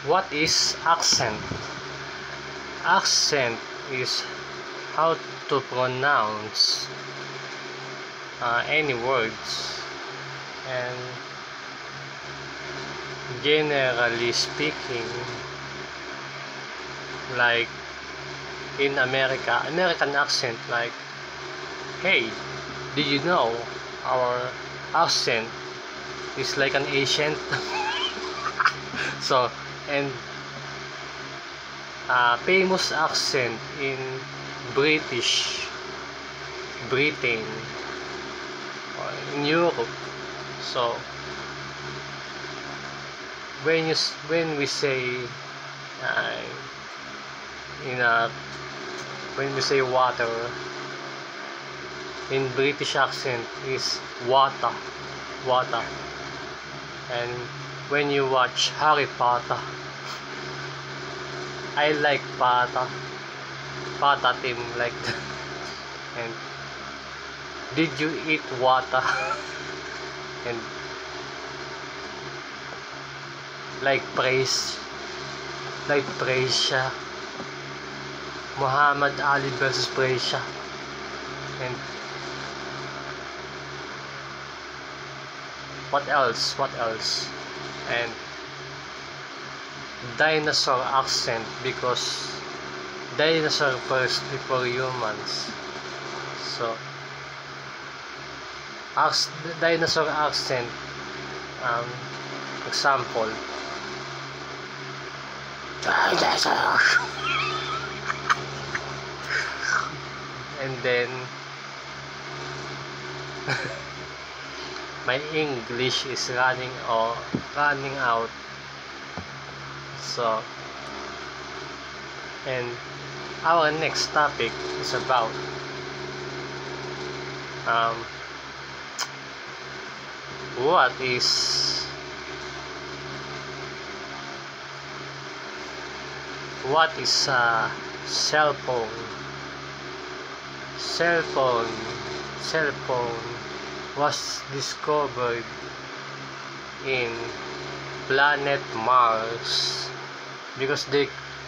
What is accent? Accent is how to pronounce any words, and generally speaking, like in American accent, like, hey, did you know our accent is like an Asian? So, and famous accent in Britain, or in Europe. So when we say uh, in a when we say water in British accent is water, and when you watch Harry Potter, I like Pata team like that. And did you eat water? And like praise siya, Muhammad Ali versus Praise. And what else? And dinosaur accent, because dinosaur first before humans. So dinosaur accent, example, dinosaur. And then my English is running out. So, and our next topic is about what is cell phone. Cell phone was discovered in planet Mars, because they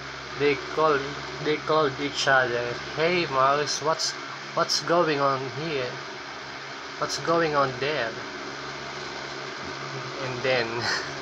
called each other, hey Mars, what's going on here, what's going on there. And then